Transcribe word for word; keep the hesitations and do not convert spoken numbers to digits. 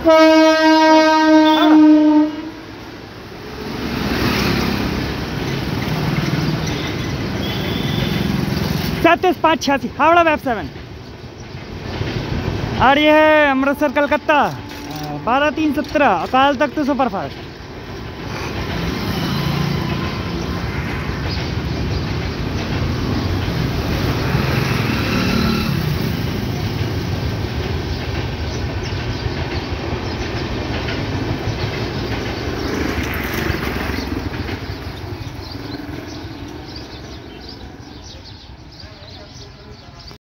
सैंतीस पाँच छियासी हावड़ा वेब सेवन। और ये है अमृतसर कलकत्ता बारह तीन सत्रह अकाल तख्त सुपरफास्ट।